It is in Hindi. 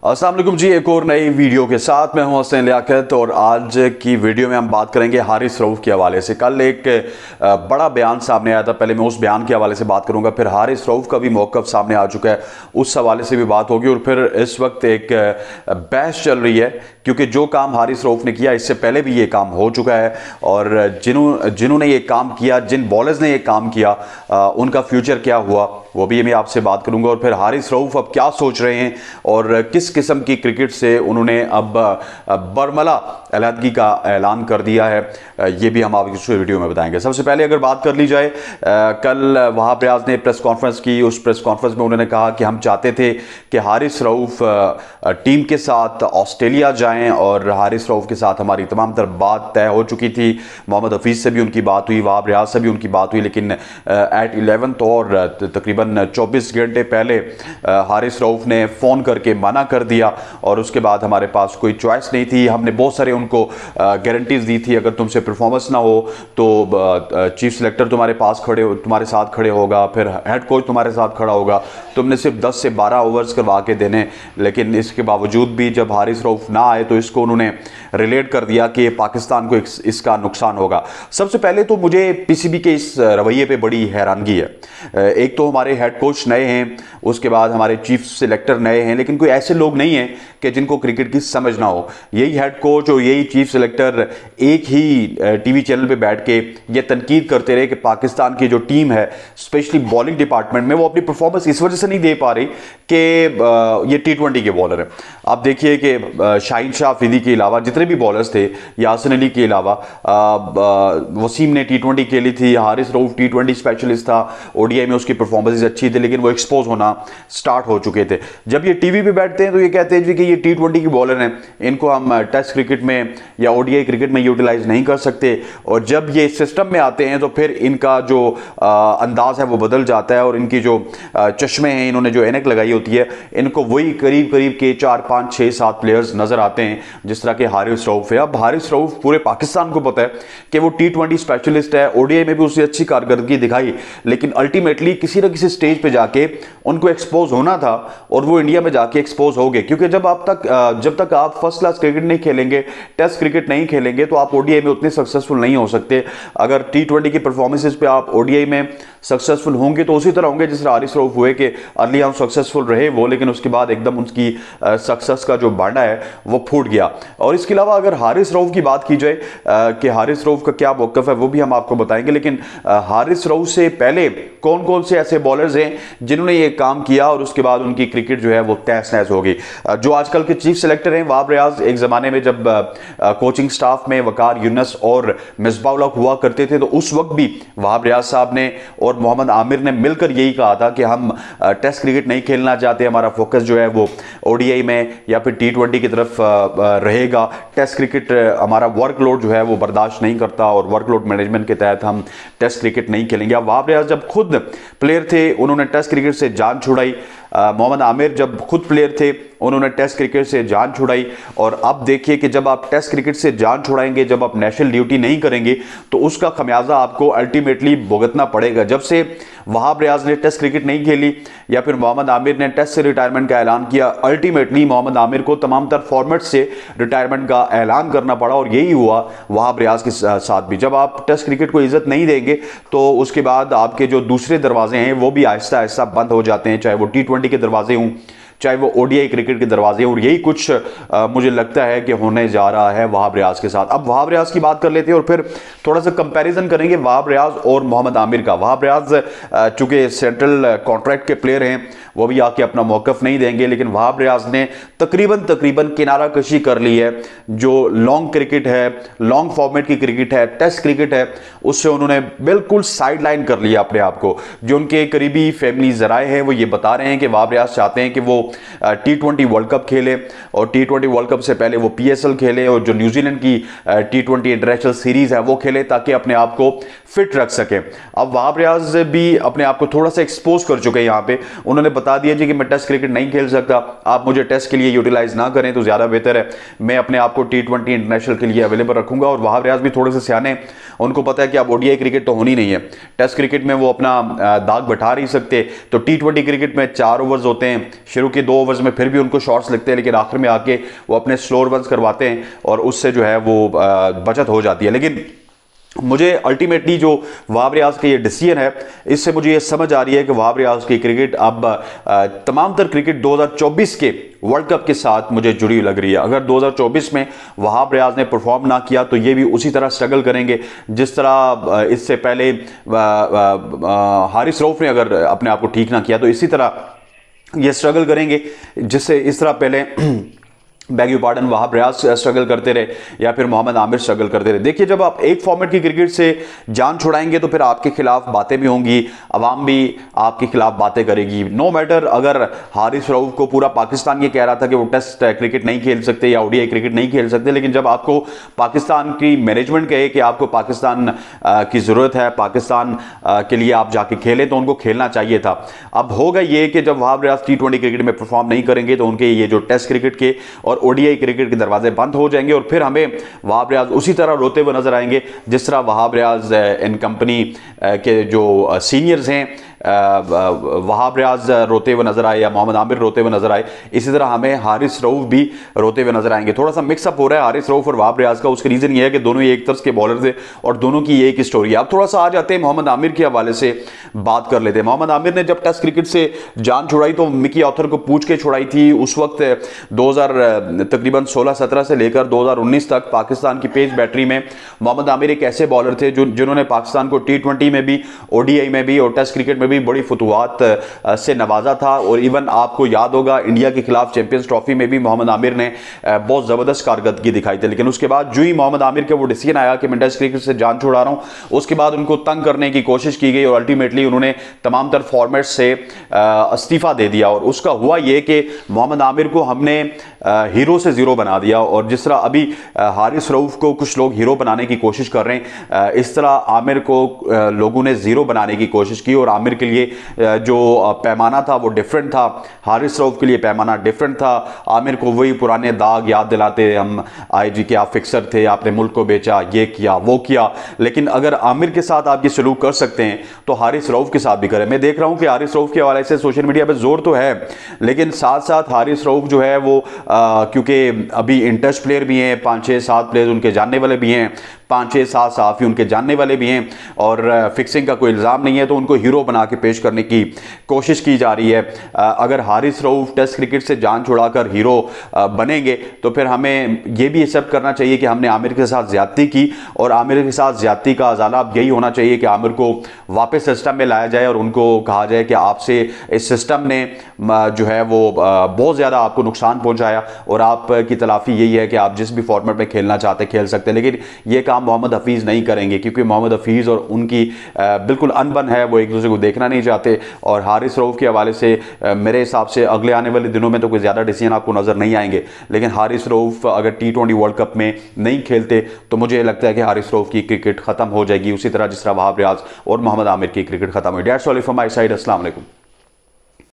अस्सलाम वालेकुम जी, एक और नई वीडियो के साथ मैं हूं हसन लियाकत और आज की वीडियो में हम बात करेंगे हारिस रऊफ के हवाले से। कल एक बड़ा बयान सामने आया था, पहले मैं उस बयान के हवाले से बात करूंगा, फिर हारिस रऊफ का भी मौक़िफ़ सामने आ चुका है, उस हवाले से भी बात होगी और फिर इस वक्त एक बहस चल रही है क्योंकि जो काम हारिस रऊफ ने किया इससे पहले भी ये काम हो चुका है और जिन्होंने ये काम किया, जिन बॉलर्स ने ये काम किया, उनका फ्यूचर क्या हुआ वो भी मैं आपसे बात करूंगा और फिर हारिस रऊफ अब क्या सोच रहे हैं और किस किस्म की क्रिकेट से उन्होंने अब बरमला अलहदगी का ऐलान कर दिया है, ये भी हम आपको इस वीडियो में बताएंगे। सबसे पहले अगर बात कर ली जाए, कल वहाब रियाज ने प्रेस कॉन्फ्रेंस की, उस प्रेस कॉन्फ्रेंस में उन्होंने कहा कि हम चाहते थे कि हारिस रऊफ टीम के साथ ऑस्ट्रेलिया जाएं और हारिस रऊफ के साथ हमारी तमाम तर बात तय हो चुकी थी। मोहम्मद हफीज़ से भी उनकी बात हुई, वहाब रियाज से भी उनकी बात हुई, लेकिन एट 11th और तकरीबन 24 घंटे पहले हारिस रऊफ ने फ़ोन करके मना कर दिया और उसके बाद हमारे पास कोई चॉइस नहीं थी। हमने बहुत सारे उनको गारंटीज़ दी थी, अगर तुमसे परफॉर्मेंस ना हो तो चीफ सेलेक्टर तुम्हारे साथ खड़े होगा, फिर हेड कोच तुम्हारे साथ खड़ा होगा, तुमने सिर्फ 10 से 12 ओवर्स करवा के देने। लेकिन इसके बावजूद भी जब हारिस रऊफ ना आए तो इसको उन्होंने रिलेट कर दिया कि पाकिस्तान को इसका नुकसान होगा। सबसे पहले तो मुझे पीसीबी के इस रवैये पे बड़ी हैरानगी है। एक तो हमारे हेड कोच नए हैं, उसके बाद हमारे चीफ सिलेक्टर नए हैं, लेकिन कोई ऐसे लोग नहीं हैं कि जिनको क्रिकेट की समझ ना हो। यही हेड कोच और यही चीफ सिलेक्टर एक ही टीवी चैनल पे बैठ के ये तनकीद करते रहे कि पाकिस्तान की जो टीम है स्पेशली बॉलिंग डिपार्टमेंट में वो अपनी परफॉर्मेंस इस वजह से नहीं दे पा रही कि ये T20 के बॉलर हैं। आप देखिए कि शाहीन शाह अफरीदी के अलावा जितने भी बॉलर्स थे, यासिन अली के अलावा वसीम ने T20 खेली थी, हारिस रऊफ T20 स्पेशलिस्ट था, ओडीआई में उसकी परफॉर्मेंस अच्छी थी, लेकिन वो एक्सपोज होना स्टार्ट हो चुके थे। जब ये टीवी पे बैठते हैं तो ये कहते हैं कि ये T20 की बॉलर हैं, इनको हम टेस्ट क्रिकेट में या ओडीआई क्रिकेट में यूटिलाइज नहीं कर सकते, और जब ये सिस्टम में आते हैं तो फिर इनका जो अंदाज है वो बदल जाता है और इनकी जो चश्मे हैं, इन्होंने जो ऐनक लगाई होती है, इनको वही करीब करीब के 4, 5, 6, 7 प्लेयर्स नजर आते हैं जिस तरह के हारिस रऊफ है। अब हारिस रऊफ पूरे पाकिस्तान को पता है कि वो T20 स्पेशलिस्ट है, ओडीआई में भी उसने अच्छी कारकर्दगी दिखाई, लेकिन अल्टीमेटली किसी न किसी स्टेज पे जाके उनको एक्सपोज होना था और वो इंडिया में जाके एक्सपोज हो गए। क्योंकि जब तक आप फर्स्ट क्लास क्रिकेट नहीं खेलेंगे, टेस्ट क्रिकेट नहीं खेलेंगे, तो आप ओडीआई में उतने सक्सेसफुल नहीं हो सकते। अगर T20 की परफॉर्मेंसेस पे आप ओडीआई में सक्सेसफुल होंगे तो उसी तरह होंगे जिस तरह हारिस रऊफ हुए कि अर्ली हम सक्सेसफुल रहे वो, लेकिन उसके बाद एकदम उसकी सक्सेस का जो भांडा है वो फूट गया। और इसके अलावा अगर हारिस रऊफ की बात की जाए कि हारिस रऊफ का क्या मौक़िफ़ है वो भी हम आपको बताएंगे, लेकिन हारिस रऊफ से पहले कौन कौन से ऐसे बॉलर्स हैं जिन्होंने ये काम किया और उसके बाद उनकी क्रिकेट जो है वो तहस नहस हो गई। जो आजकल के चीफ सेलेक्टर हैं वहाब रियाज, एक ज़माने में जब कोचिंग स्टाफ में वकार यूनुस और मिसबाह उल हक हुआ करते थे तो उस वक्त भी वहाब रियाज साहब ने और मोहम्मद आमिर ने मिलकर यही कहा था कि हम टेस्ट क्रिकेट नहीं खेलना चाहते, हमारा फोकस जो है वो ओडीआई में या फिर T20 की तरफ रहेगा। टेस्ट क्रिकेट हमारा वर्कलोड जो है वो बर्दाश्त नहीं करता और वर्कलोड मैनेजमेंट के तहत हम टेस्ट क्रिकेट नहीं खेलेंगे। अब वहाब रियाज जब खुद प्लेयर थे उन्होंने टेस्ट क्रिकेट से जान छुड़ाई, मोहम्मद आमिर जब खुद प्लेयर थे उन्होंने टेस्ट क्रिकेट से जान छुड़ाई, और अब देखिए कि जब आप टेस्ट क्रिकेट से जान छुड़ाएंगे, जब आप नेशनल ड्यूटी नहीं करेंगे तो उसका खमियाजा आपको अल्टीमेटली भुगतना पड़ेगा। जब से वहाब रियाज ने टेस्ट क्रिकेट नहीं खेली या फिर मोहम्मद आमिर ने टेस्ट से रिटायरमेंट का ऐलान किया, अल्टीमेटली मोहम्मद आमिर को तमाम तर फॉर्मेट से रिटायरमेंट का ऐलान करना पड़ा और यही हुआ वहाब रियाज के साथ भी। जब आप टेस्ट क्रिकेट को इज्जत नहीं देंगे तो उसके बाद आपके जो दूसरे दरवाजे हैं वो भी आहिस्ता आहिस्ता बंद हो जाते हैं, चाहे वो T20 के दरवाजे हों, चाहे वो ओडीआई क्रिकेट के दरवाजे, और यही कुछ मुझे लगता है कि होने जा रहा है वहाब रियाज के साथ। अब वहाब रियाज की बात कर लेते हैं और फिर थोड़ा सा कंपैरिजन करेंगे वहाब रियाज और मोहम्मद आमिर का। वहाब रियाज चूंकि सेंट्रल कॉन्ट्रैक्ट के प्लेयर हैं वो भी आके अपना मौक़िफ़ नहीं देंगे, लेकिन वहाब रियाज ने तकरीबन किनारा कशी कर ली है। जो लॉन्ग क्रिकेट है, लॉन्ग फॉर्मेट की क्रिकेट है, टेस्ट क्रिकेट है, उससे उन्होंने बिल्कुल साइड लाइन कर लिया अपने आप को। जो उनके करीबी फैमिली ज़राए हैं वो ये बता रहे हैं कि वहाब रियाज चाहते हैं कि वो T20 वर्ल्ड कप खेले और T20 वर्ल्ड कप से पहले वो PSL खेले और जो न्यूजीलैंड की T20 इंटरनेशनल सीरीज़ है वो खेले ताकि अपने आप को फिट रख सकें। अब वहाब रियाज भी अपने आप को थोड़ा सा एक्सपोज कर चुके हैं यहाँ पे। उन्होंने बता दिया जी कि मैं टेस्ट क्रिकेट नहीं खेल सकता, आप मुझे टेस्ट के लिए यूटिलाइज ना करें तो ज़्यादा बेहतर है। मैं अपने आप को T20 इंटरनेशनल के लिए अवेलेबल रखूंगा। और वहाब रियाज भी थोड़े से सियाने, उनको पता है कि अब ODI क्रिकेट तो होनी नहीं है, टेस्ट क्रिकेट में वो अपना दाग बैठा नहीं सकते। तो T20 क्रिकेट में 4 ओवर्स होते हैं, शुरू के 2 ओवर्स में फिर भी उनको शॉट्स लगते हैं, लेकिन आखिर में आके वो अपने स्लोअर वंस करवाते हैं और उससे जो है वो बचत हो जाती है। लेकिन मुझे अल्टीमेटली जो वहाब रियाज का ये डिसीजन है, इससे मुझे ये समझ आ रही है कि वहाब रियाज की क्रिकेट अब तमाम तर क्रिकेट 2024 के वर्ल्ड कप के साथ मुझे जुड़ी लग रही है। अगर 2024 में वहाब रियाज ने परफॉर्म ना किया तो ये भी उसी तरह स्ट्रगल करेंगे जिस तरह इससे पहले हारिस रऊफ ने अगर अपने आप को ठीक ना किया तो इसी तरह ये स्ट्रगल करेंगे, जिससे इस तरह पहले beg you pardon Wahab Riaz struggle करते रहे या फिर मोहम्मद आमिर स्ट्रगल करते रहे। देखिए, जब आप एक फॉर्मेट की क्रिकेट से जान छुड़ाएंगे तो फिर आपके खिलाफ बातें भी होंगी, अवाम भी आपके खिलाफ बातें करेगी। नो मैटर अगर हारिस रऊफ को पूरा पाकिस्तान ये कह रहा था कि वो टेस्ट क्रिकेट नहीं खेल सकते या ODI क्रिकेट नहीं खेल सकते, लेकिन जब आपको पाकिस्तान की मैनेजमेंट कहे कि आपको पाकिस्तान की ज़रूरत है, पाकिस्तान के लिए आप जाके खेलें, तो उनको खेलना चाहिए था। अब होगा ये कि जब वहाब रियाज T20 क्रिकेट में परफॉर्म नहीं करेंगे तो उनके ये जो टेस्ट क्रिकेट के और ODI क्रिकेट के दरवाजे बंद हो जाएंगे और फिर हमें वहाब रियाज उसी तरह रोते हुए नजर आएंगे जिस तरह वहाब रियाज इन कंपनी के जो सीनियर्स हैं वहाब रियाज रोते हुए नजर आए या मोहम्मद आमिर रोते हुए नजर आए, इसी तरह हमें हारिस रऊफ भी रोते हुए नजर आएंगे। थोड़ा सा मिक्सअप हो रहा है हारिस रऊफ और वहाब रियाज का। उसका रीजन ये है कि दोनों ही एक तर्ज के बॉलर थे और दोनों की एक स्टोरी है। अब थोड़ा सा आ जाते हैं मोहम्मद आमिर के हवाले से बात कर लेते हैं। मोहम्मद आमिर ने जब टेस्ट क्रिकेट से जान छुड़ाई तो मिकी ऑथर को पूछ के छुड़ाई थी। उस वक्त तकरीबन 16-17 से लेकर 2019 तक पाकिस्तान की पेस बैटरी में मोहम्मद आमिर एक ऐसे बॉलर थे जिन्होंने पाकिस्तान को T20 में भी, ODI में भी और टेस्ट क्रिकेट में भी बड़ी फतुहात से नवाजा था। और इवन आपको याद होगा इंडिया के खिलाफ चैंपियंस ट्रॉफी में भी मोहम्मद आमिर ने बहुत जबरदस्त कारकर्दगी दिखाई थी। लेकिन उसके बाद जो ही मोहम्मद आमिर का वो डिसीजन आया कि मैं टेस्ट क्रिकेट से जान छुड़ा रहा हूं, उसके बाद उनको तंग करने की कोशिश की गई और अल्टीमेटली उन्होंने तमाम तर फॉर्मेट से इस्तीफा दे दिया। और उसका हुआ ये कि मोहम्मद आमिर को हमने हीरो से जीरो बना दिया। और जिस तरह अभी हारिस रऊफ को कुछ लोग हीरो बनाने की कोशिश कर रहे हैं, इस तरह आमिर को लोगों ने जीरो बनाने की कोशिश की। और आमिर के लिए जो पैमाना था वो डिफरेंट था, हारिस रऊफ के लिए पैमाना डिफरेंट था। आमिर को वही पुराने दाग याद दिलाते हम IG के आप फिक्सर थे, आपने मुल्क को बेचा, ये किया वो किया। लेकिन अगर आमिर के साथ आप ये सलूक कर सकते हैं तो हारिस रऊफ के साथ भी करें। मैं देख रहा हूं कि हारिस रऊफ के हवाले से सोशल मीडिया पर जोर तो है, लेकिन साथ साथ हारिस रऊफ जो है वो क्योंकि अभी इंटरेस्ट प्लेयर भी हैं, 5-6-7 प्लेयर उनके जानने वाले भी हैं, 5-6-7 सहाफ़ी उनके जानने वाले भी हैं और फिक्सिंग का कोई इल्ज़ाम नहीं है, तो उनको हीरो बना के पेश करने की कोशिश की जा रही है। अगर हारिस रऊफ टेस्ट क्रिकेट से जान छुड़ाकर हीरो बनेंगे तो फिर हमें यह भी एक्सेप्ट करना चाहिए कि हमने आमिर के साथ ज्यादती की और आमिर के साथ ज्यादती का अजाला अब यही होना चाहिए कि आमिर को वापस सिस्टम में लाया जाए और उनको कहा जाए कि आपसे इस सिस्टम ने जो है वो बहुत ज़्यादा आपको नुकसान पहुंचाया और आपकी तलाफ़ी यही है कि आप जिस भी फॉर्मेट में खेलना चाहते खेल सकते हैं। लेकिन ये काम मोहम्मद हफीज़ नहीं करेंगे क्योंकि मोहम्मद हफीज़ और उनकी बिल्कुल अनबन है, वो एक दूसरे को देखना नहीं चाहते। और हारिस रऊफ के हवाले से मेरे हिसाब से अगले आने वाले दिनों में तो कोई ज़्यादा डिसीजन आपको नज़र नहीं आएंगे। लेकिन हारिस रऊफ अगर T20 वर्ल्ड कप में नहीं खेलते तो मुझे लगता है कि हारिस रऊफ की क्रिकेट ख़त्म हो जाएगी, उसी तरह जिस तरह वहाब रियाज और मोहम्मद आमिर की क्रिकेट ख़त्म हुई। That's all from my side. अस्सलाम वालेकुम।